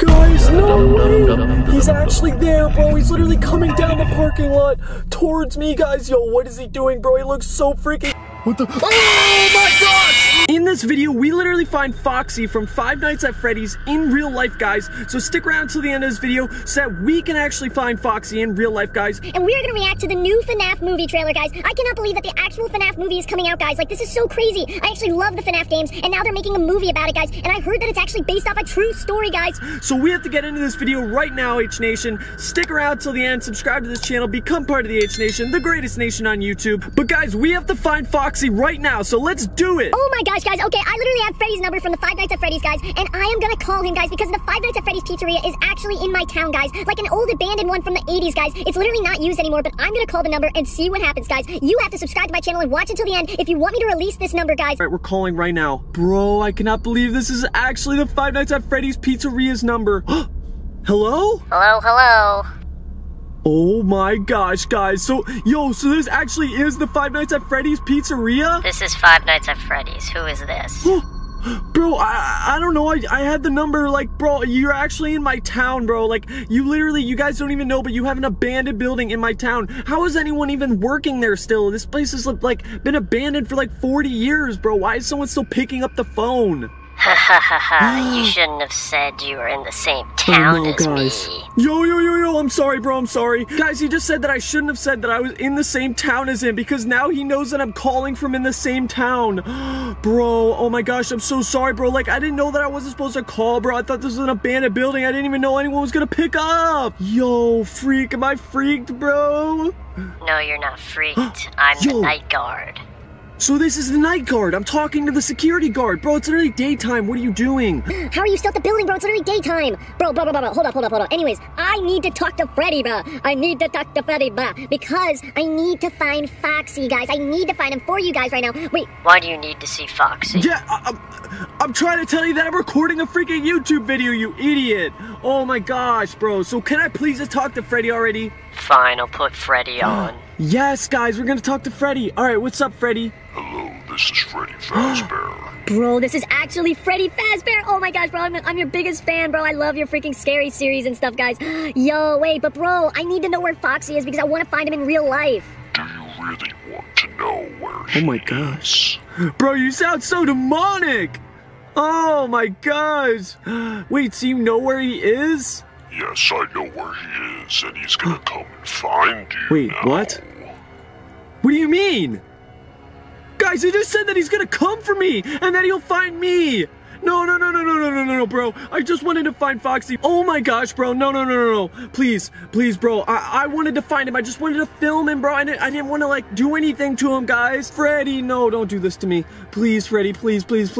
Guys, no way! He's actually there, bro. He's literally coming down the parking lot towards me, guys. Yo, what is he doing, bro? He looks so freaking... What the... Oh my gosh! In this video, we literally find Foxy from Five Nights at Freddy's in real life, guys. So stick around till the end of this video so that we can actually find Foxy in real life, guys. And we're gonna react to the new FNAF movie trailer, guys. I cannot believe that the actual FNAF movie is coming out, guys. Like, this is so crazy. I actually love the FNAF games, and now they're making a movie about it, guys. And I heard that it's actually based off a true story, guys. So we have to get into this video right now, H Nation. Stick around till the end, subscribe to this channel, become part of the H Nation, the greatest nation on YouTube. But guys, we have to find Foxy right now, so let's do it. Oh my gosh, guys. Okay, I literally have Freddy's number from the Five Nights at Freddy's, guys, and I am gonna call him, guys, because the Five Nights at Freddy's pizzeria is actually in my town, guys. Like an old abandoned one from the 80s, guys. It's literally not used anymore, but I'm gonna call the number and see what happens, guys. You have to subscribe to my channel and watch until the end if you want me to release this number, guys. All right, we're calling right now. Bro, I cannot believe this is actually the Five Nights at Freddy's pizzeria's number. Hello? Hello, hello. Oh my gosh, guys. So this actually is the Five Nights at Freddy's pizzeria? This is Five Nights at Freddy's. Who is this? Bro, I don't know. I had the number, like, bro, you're actually in my town, bro. Like, you guys don't even know, but you have an abandoned building in my town. How is anyone even working there still? This place has, like, been abandoned for, like, 40 years, bro. Why is someone still picking up the phone? Ha ha ha ha, you shouldn't have said you were in the same town as guys. me. Yo, I'm sorry, bro, I'm sorry. Guys, he just said that I shouldn't have said that I was in the same town as him because now he knows that I'm calling from in the same town. Bro, oh my gosh, I'm so sorry, bro. Like, I didn't know that I wasn't supposed to call, bro. I thought this was an abandoned building. I didn't even know anyone was gonna pick up. Yo, freak, am I freaked, bro? No, you're not freaked. I'm the night guard. So this is the night guard. I'm talking to the security guard. Bro, it's literally daytime. What are you doing? How are you still at the building, bro? It's literally daytime. Bro. Hold up. Anyways, I need to talk to Freddy, bro. I need to talk to Freddy, bro. Because I need to find Foxy, guys. I need to find him for you guys right now. Wait. Why do you need to see Foxy? Yeah, I'm trying to tell you that I'm recording a freaking YouTube video, you idiot. Oh my gosh, bro. So can I please just talk to Freddy already? Fine, I'll put Freddy on. Yes, guys, we're gonna talk to Freddy. All right, what's up, Freddy? Hello, this is Freddy Fazbear. Bro, this is actually Freddy Fazbear. Oh my gosh, bro, I'm your biggest fan, bro. I love your freaking scary series and stuff, guys. Yo, wait, but bro, I need to know where Foxy is because I want to find him in real life. Do you really want to know where he is? Oh my gosh. Bro, you sound so demonic. Oh my gosh. Wait, so you know where he is? Yes, I know where he is, and he's gonna come and find you. Wait, now. What? What do you mean? Guys, he just said that he's gonna come for me, and that he'll find me. No, bro. I just wanted to find Foxy. Oh my gosh, bro. No. Please, bro. I wanted to find him. I just wanted to film him, bro. I didn't want to, like, do anything to him, guys. Freddy, no, don't do this to me. Please, Freddy, please. It's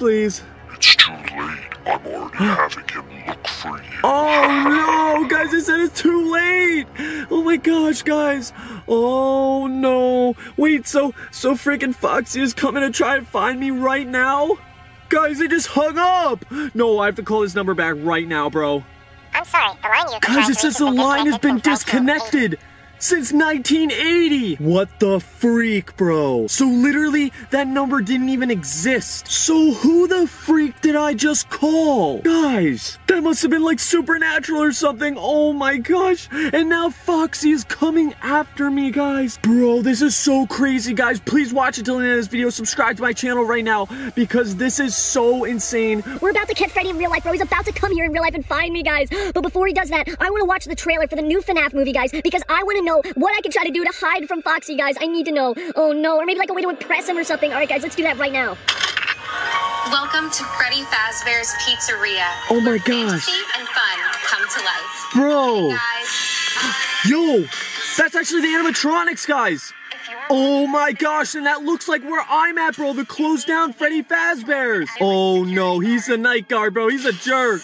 too late. I'm already having him look for you. Oh no, guys, I said it's too late. Oh my gosh, guys. Oh no. Wait, so freaking Foxy is coming to try and find me right now? Guys, they just hung up. No, I have to call this number back right now, bro. I'm sorry, the line you Guys, it says the line has been disconnected since 1980. What the freak, bro? So literally, that number didn't even exist. So who the freak did I just call? Guys, that must have been like supernatural or something. Oh my gosh. And now Foxy is coming after me, guys. Bro, this is so crazy, guys. Please watch until the end of this video. Subscribe to my channel right now because this is so insane. We're about to catch Freddy in real life, bro. He's about to come here in real life and find me, guys. But before he does that, I want to watch the trailer for the new FNAF movie, guys, because I want to know what I can try to do to hide from Foxy, guys. I need to know. Oh no, or maybe like a way to impress him or something. All right, guys, let's do that right now. Welcome to Freddy Fazbear's Pizzeria. Oh my gosh. Fantasy and fun come to life. Bro. Hey guys. Yo, that's actually the animatronics, guys. Oh my gosh, and that looks like where I'm at, bro. The closed down Freddy Fazbear's. Oh no, he's a night guard, bro. He's a jerk.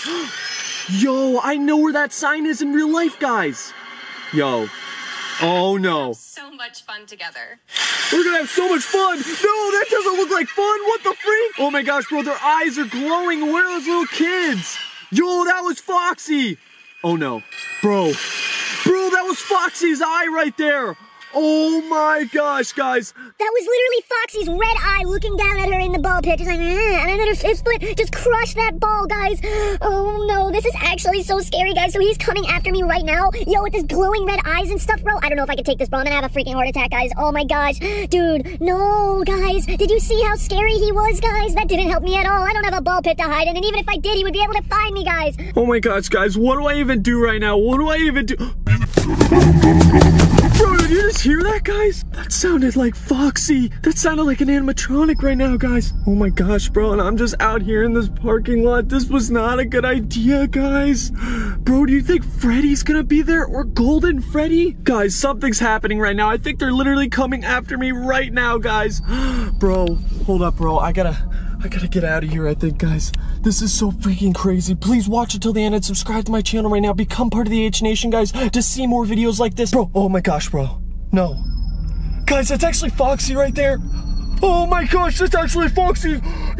Yo, I know where that sign is in real life, guys. Yo. Oh no. So much fun together. We're gonna have so much fun. No, that doesn't look like fun. What the freak? Oh my gosh, bro, their eyes are glowing. Where are those little kids? Yo, that was Foxy. Oh no. Bro, that was Foxy's eye right there. Oh my gosh, guys. That was literally Foxy's red eye looking down at her in the ball pit, just like, and then her fifth split just crushed that ball, guys. Oh no, this is actually so scary, guys. So he's coming after me right now, yo, with his glowing red eyes and stuff, bro. I don't know if I can take this, bro. I'm gonna have a freaking heart attack, guys. Oh my gosh, dude, no, guys. Did you see how scary he was, guys? That didn't help me at all. I don't have a ball pit to hide in, and even if I did, he would be able to find me, guys. Oh my gosh, guys, what do I even do right now? What do I even do? Bro, did you just hear that, guys? That sounded like Foxy. That sounded like an animatronic right now, guys. Oh my gosh, bro, and I'm just out here in this parking lot. This was not a good idea, guys. Bro, do you think Freddy's gonna be there, or Golden Freddy? Guys, something's happening right now. I think they're literally coming after me right now, guys. Bro, hold up, bro. I gotta get out of here, I think, guys. This is so freaking crazy. Please watch until the end and subscribe to my channel right now. Become part of the H Nation, guys, to see more videos like this. Bro, oh my gosh, bro. No. Guys, that's actually Foxy right there. Oh my gosh, that's actually Foxy.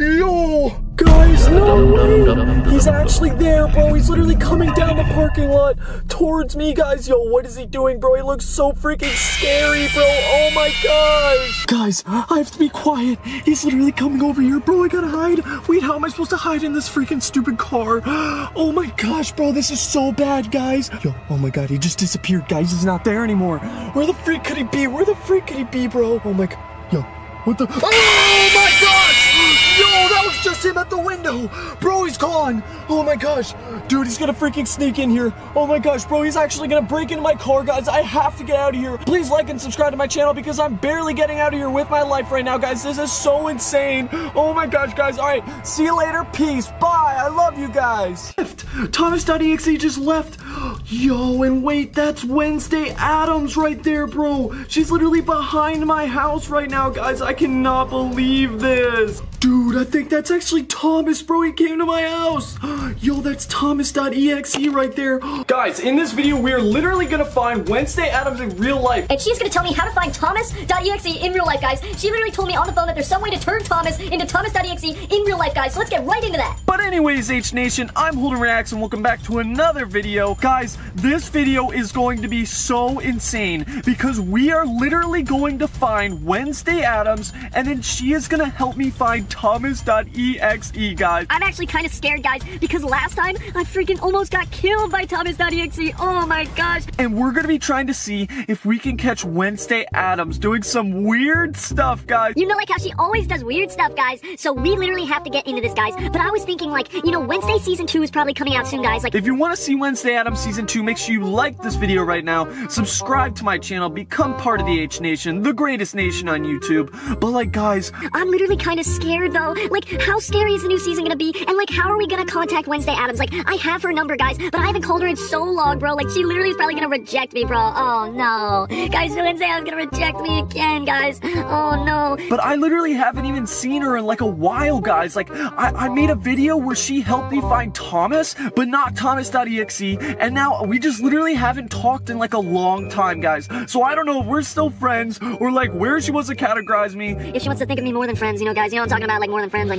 Yo. Guys, no way. He's actually there, bro. He's literally coming down the parking lot towards me, guys. Yo, what is he doing, bro? He looks so freaking scary, bro. Oh my gosh. Guys, I have to be quiet. He's literally coming over here, bro. I gotta hide. Wait, how am I supposed to hide in this freaking stupid car? Oh my gosh, bro. This is so bad, guys. Yo, oh my god, he just disappeared, guys. He's not there anymore. Where the freak could he be? Where the freak could he be, bro? Oh my god. Yo, what the? Oh my gosh! Yo, that was just him at the window. Bro, he's gone. Oh my gosh. Dude, he's gonna freaking sneak in here. Oh my gosh, bro, he's actually gonna break into my car, guys. I have to get out of here. Please like and subscribe to my channel because I'm barely getting out of here with my life right now, guys. This is so insane. Oh my gosh, guys. All right, see you later. Peace. Bye. I love you guys. Thomas.exe just left. Yo, and wait, that's Wednesday Addams right there, bro. She's literally behind my house right now, guys. I cannot believe this. Dude, I think that's actually Thomas, bro. He came to my house. Yo, that's Thomas.exe right there. Guys, in this video, we are literally gonna find Wednesday Addams in real life. And she's gonna tell me how to find Thomas.exe in real life, guys. She literally told me on the phone that there's some way to turn Thomas into Thomas.exe in real life, guys. So let's get right into that. But anyways, H Nation, I'm Holden Reacts and welcome back to another video. Guys, this video is going to be so insane because we are literally going to find Wednesday Addams and then she is gonna help me find Thomas.exe, guys. I'm actually kind of scared, guys, because last time I freaking almost got killed by Thomas.exe. Oh my gosh. And we're gonna be trying to see if we can catch Wednesday Addams doing some weird stuff, guys. You know, like how she always does weird stuff, guys. So we literally have to get into this, guys. But I was thinking, like, you know, Wednesday Season 2 is probably coming out soon, guys. Like, if you want to see Wednesday Addams Season 2, make sure you like this video right now, subscribe to my channel, become part of the H Nation, the greatest nation on YouTube. But like, guys, I'm literally kind of scared, though. Like, how scary is the new season gonna be? And like, how are we gonna contact Wednesday Addams? Like, I have her number, guys, but I haven't called her in so long, bro. Like, she literally is probably gonna reject me, bro. Oh no. Guys, Wednesday Addams gonna reject me again, guys. Oh no. But I literally haven't even seen her in like a while, guys. Like, I made a video where she helped me find Thomas, but not Thomas.exe, and now we just literally haven't talked in like a long time, guys. So I don't know if we're still friends or like where she wants to categorize me. If she wants to think of me more than friends, you know, guys, you know what I'm talking about, like more than friends, like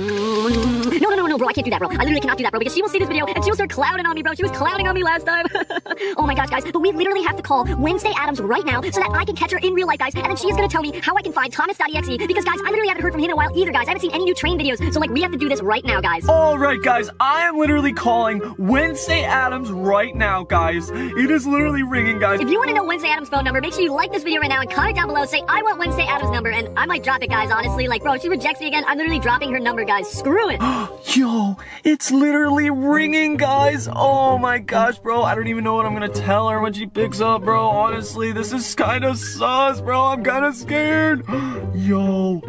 no, bro, I can't do that, bro. I literally cannot do that, bro, because she will see this video and she will start clowning on me, bro. She was clowning on me last time. Oh my gosh, guys, but we literally have to call Wednesday Addams right now so that I can catch her in real life, guys, and then she is gonna tell me how I can find Thomas.exe, because guys, I literally haven't heard from him in a while either, guys. I haven't seen any new train videos, so like we have to do this right now, guys. Alright, guys, I am literally calling Wednesday Addams right now, guys. It is literally ringing, guys. If you want to know Wednesday Addams' phone number, make sure you like this video right now and comment down below, say I want Wednesday Addams' number, and I might drop it, guys, honestly. Like, bro, if she rejects me again, I'm literally dropping her number, guys. Screw it. Yo, it's literally ringing, guys. Oh my gosh, bro. I don't even know what I'm gonna tell her when she picks up, bro. Honestly, this is kind of sus, bro. I'm kind of scared. Yo.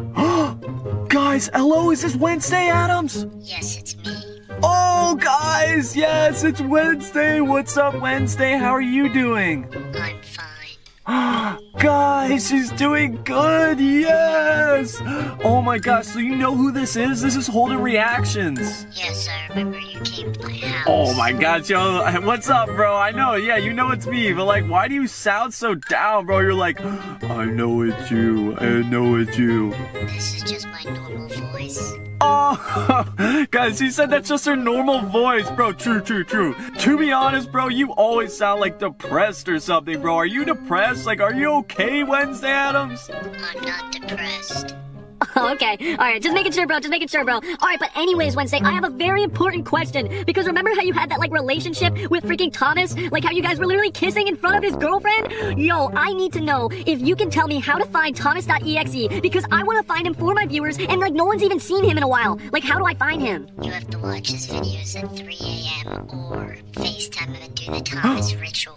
Guys, hello, is this Wednesday Addams? Yes, it's me. Oh, guys, yes, it's Wednesday. What's up, Wednesday? How are you doing? I'm fine. Guys, she's doing good, yes! Oh my gosh, so you know who this is? This is Holden Reactions. Yes, I remember you came to my house. Oh my gosh, yo, what's up, bro? I know, yeah, you know it's me, but like, why do you sound so down, bro? You're like, I know it's you, I know it's you. This is just my normal voice. Oh, guys, she said that's just her normal voice, bro. True. To be honest, bro, you always sound like depressed or something, bro. Are you depressed? Like, are you okay, Wednesday Addams? I'm not depressed. Okay, alright, just making sure, bro. Alright, but anyways, Wednesday, I have a very important question. Because remember how you had that, like, relationship with freaking Thomas? Like, how you guys were literally kissing in front of his girlfriend? Yo, I need to know if you can tell me how to find Thomas.exe. Because I want to find him for my viewers, and, like, no one's even seen him in a while. Like, how do I find him? You have to watch his videos at 3 a.m. or FaceTime him and do the Thomas ritual.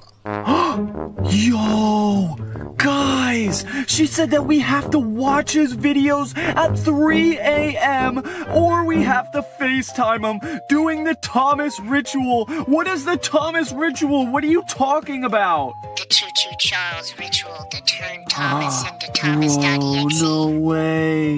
Yo, guys, she said that we have to watch his videos at 3 a.m. or we have to FaceTime him doing the Thomas ritual. What is the Thomas ritual? What are you talking about? The Choo Choo Charles ritual to turn Thomas into Thomas.exe. Oh, no way.